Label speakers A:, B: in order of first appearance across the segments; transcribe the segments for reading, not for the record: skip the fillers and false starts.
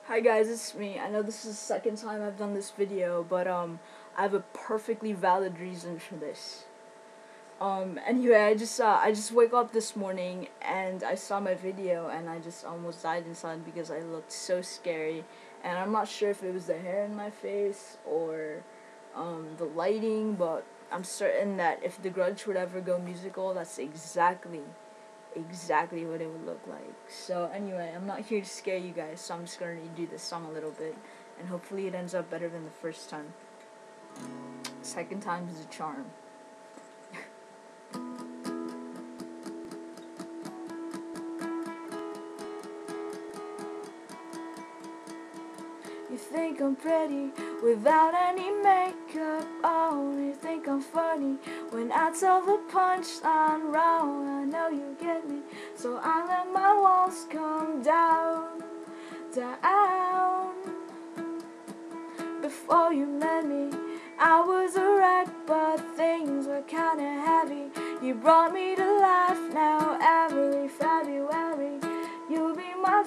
A: Hi guys, it's me. I know this is the second time I've done this video, but I have a perfectly valid reason for this. Anyway, I just wake up this morning and I saw my video and I just almost died inside because I looked so scary, and I'm not sure if it was the hair in my face or the lighting, but I'm certain that if The Grudge would ever go musical, that's exactly what it would look like. So anyway, I'm not here to scare you guys, so I'm just gonna redo this song a little bit, and hopefully it ends up better than the first time. Second time is a charm. You think I'm pretty without any makeup on. You think I'm funny when I tell the punchline wrong. I know you get me, so I let my walls come down. Before you met me, I was a wreck, but things were kinda heavy. You brought me to life now every February. You'll be my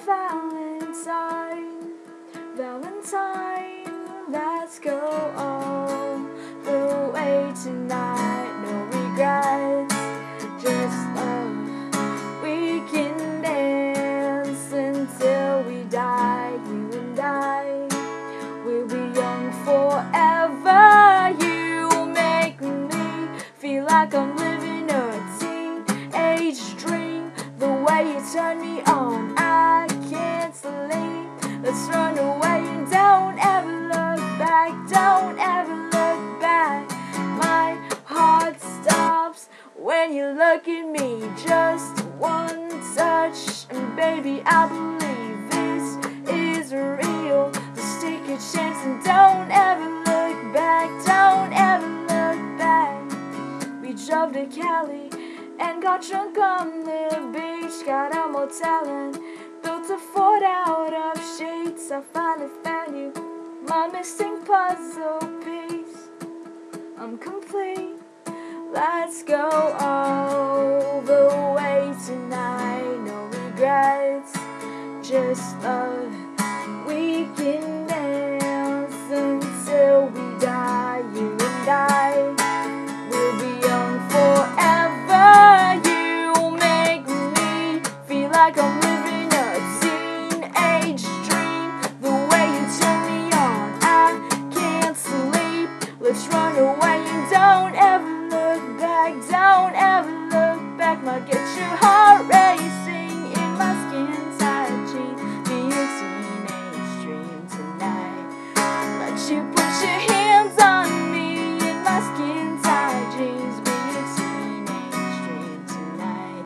A: Valentine, let's go all the way tonight. No regrets, just love. We can dance until we die. You and I, we'll be young forever. You make me feel like I'm living a teenage dream. The way you turn me on, I can't sleep. Let's run away and don't ever look back. Don't ever look back. My heart stops when you look at me. Just one touch, and baby, I believe this is real. Let's take a chance and don't ever look back. Don't ever look back. We drove to Cali and got drunk on the beach. Got a motel and built a fort out of sheets. I finally found you, my missing puzzle piece. I'm complete. Let's go all the way tonight. No regrets, just love. We can dance until we die. You and I will be young forever. You make me feel like I'm living a teenage dream. The way you turn me on, I can't sleep. Let's run away and don't ever look back. Don't ever look back. Might get your heart racing in my skin tight jeans. Be a teenage dream tonight. Let you put your hands on me in my skin tight jeans. Be a teenage dream tonight.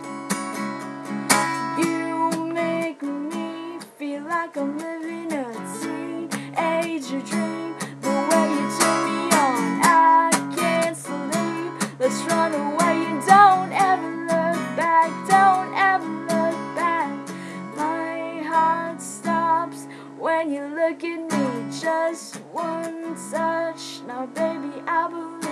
A: You make me feel like I'm living a teenage dream. The way you turn me on, I can't sleep. Let's run away and don't ever look back. Don't ever look back. My heart stops when you look at me. Just one touch, now baby, I believe